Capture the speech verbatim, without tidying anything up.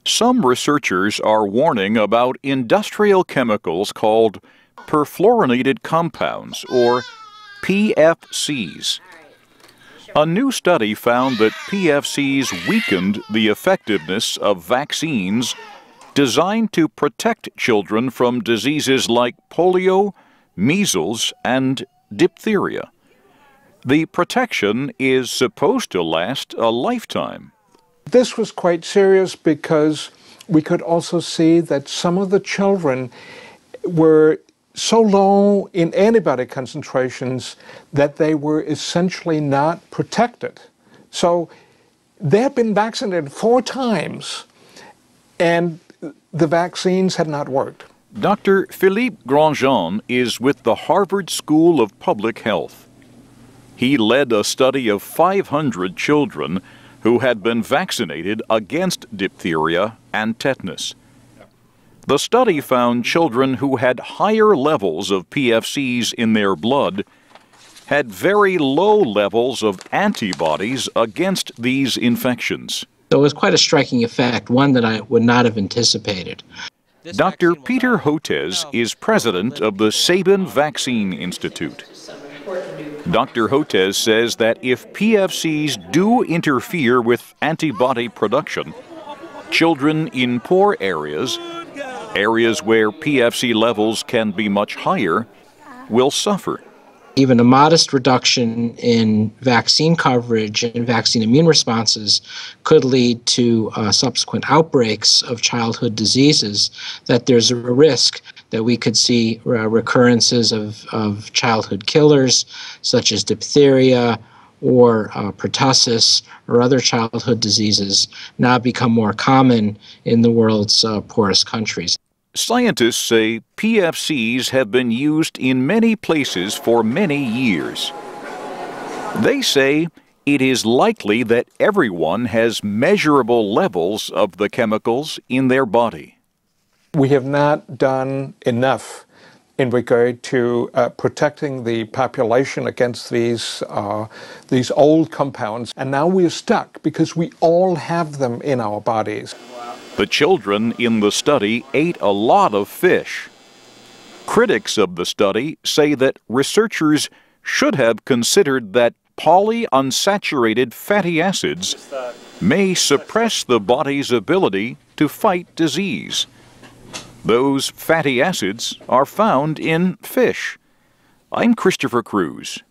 Some researchers are warning about industrial chemicals called perfluorinated compounds, or P F Cs. A new study found that P F Cs weakened the effectiveness of vaccines designed to protect children from diseases like polio, measles, and diphtheria. The protection is supposed to last a lifetime. This was quite serious because we could also see that some of the children were so low in antibody concentrations that they were essentially not protected. So they had been vaccinated four times and the vaccines had not worked. Doctor Phillipe Grandjean is with the Harvard School of Public Health. He led a study of five hundred children who had been vaccinated against diphtheria and tetanus. The study found children who had higher levels of P F Cs in their blood had very low levels of antibodies against these infections. So it was quite a striking effect, one that I would not have anticipated. Doctor Peter Hotez is president of the Sabin Vaccine Institute. Doctor Hotez says that if P F Cs do interfere with antibody production, children in poor areas, areas where P F C levels can be much higher, will suffer. Even a modest reduction in vaccine coverage and vaccine immune responses could lead to uh, subsequent outbreaks of childhood diseases, that there's a risk that we could see uh, recurrences of, of childhood killers, such as diphtheria or uh, pertussis or other childhood diseases, now become more common in the world's uh, poorest countries. Scientists say P F Cs have been used in many places for many years. They say it is likely that everyone has measurable levels of the chemicals in their body. We have not done enough in regard to uh, protecting the population against these, uh, these old compounds, and now we're stuck because we all have them in our bodies. The children in the study ate a lot of fish. Critics of the study say that researchers should have considered that polyunsaturated fatty acids may suppress the body's ability to fight disease. Those fatty acids are found in fish. I'm Christopher Cruz.